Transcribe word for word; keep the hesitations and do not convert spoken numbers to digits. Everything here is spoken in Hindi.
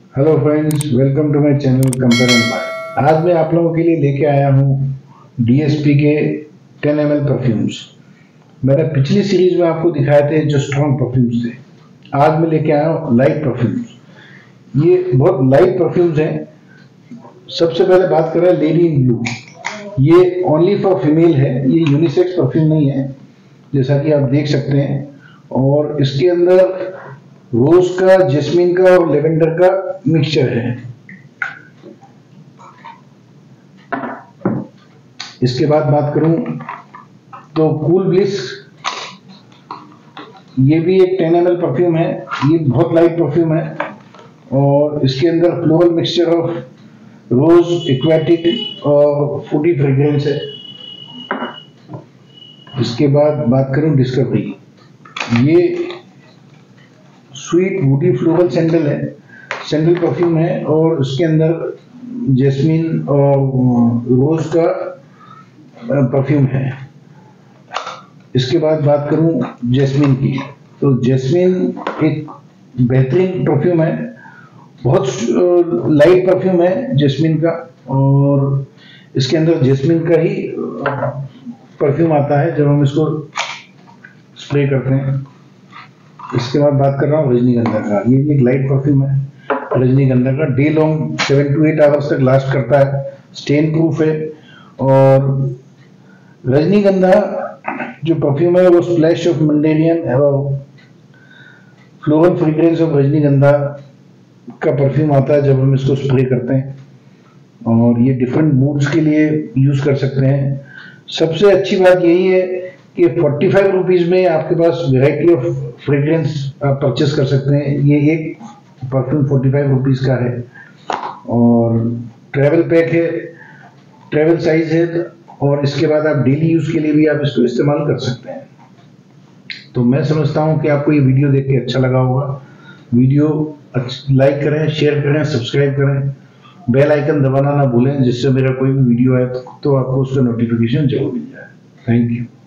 Hello friends, welcome to my channel compare and buy. आज मैं आप लोगों के लिए लेके आया हूँ डीएसपी के टेन एम एल परफ्यूम्स। मैंने पिछली सीरीज में आपको दिखाए थे जो स्ट्रॉन्ग परफ्यूम्स थे। आज मैं लेके आया हूँ लाइट परफ्यूम्स। ये बहुत लाइट परफ्यूम्स हैं। सबसे पहले बात करें लेडी इन ब्लू। ये ओनली फॉर फीमेल है, ये यूनिसेक्स परफ्यूम नहीं है जैसा कि आप देख सकते हैं। और इसके अंदर रोज का, जैस्मिन का और लेवेंडर का मिक्सचर है। इसके बाद बात करूं तो कूल ब्लिस, ये भी एक टेन एम एल परफ्यूम है। ये बहुत लाइट परफ्यूम है और इसके अंदर floral mixture of rose, aquatic और फूडी फ्रेग्रेंस है। इसके बाद बात करूं डिस्कवरी, ये स्वीट वुडी फ्लोरल सैंडल है, सैंडल परफ्यूम है और उसके अंदर जैस्मिन और रोज का परफ्यूम है। इसके बाद बात करूं जैस्मिन की, तो जैस्मिन एक बेहतरीन परफ्यूम है, बहुत लाइट परफ्यूम है जैस्मिन का। और इसके अंदर जैस्मिन का ही परफ्यूम आता है जब हम इसको स्प्रे करते हैं। इसके बाद बात कर रहा हूँ रजनीगंधा का। ये भी एक लाइट परफ्यूम है रजनीगंधा का। Day long seven to eight hours तक लास्ट करता है, स्टेन प्रूफ है। और रजनीगंधा जो परफ्यूम है वो splash of mandarin floral fragrance of Rajnigandha का परफ्यूम आता है जब हम इसको स्प्रे करते हैं। और ये डिफरेंट मूड्स के लिए यूज कर सकते हैं। सबसे अच्छी बात यही है कि फोर्टी फाइव रुपीज में आपके पास वेराइटी ऑफ फ्रेग्रेंस आप परचेस कर सकते हैं। ये एक परफ्यूम फोर्टी फाइव रुपीज का है और ट्रैवल पैक है, ट्रैवल साइज है। और इसके बाद आप डेली यूज के लिए भी आप इसको इस्तेमाल कर सकते हैं। तो मैं समझता हूं कि आपको ये वीडियो देख के अच्छा लगा होगा। वीडियो लाइक करें, शेयर करें, सब्सक्राइब करें, बेल आइकन दबाना ना भूलें जिससे मेरा कोई भी वीडियो आए तो आपको उसका नोटिफिकेशन जरूर मिल जाए। Thank you.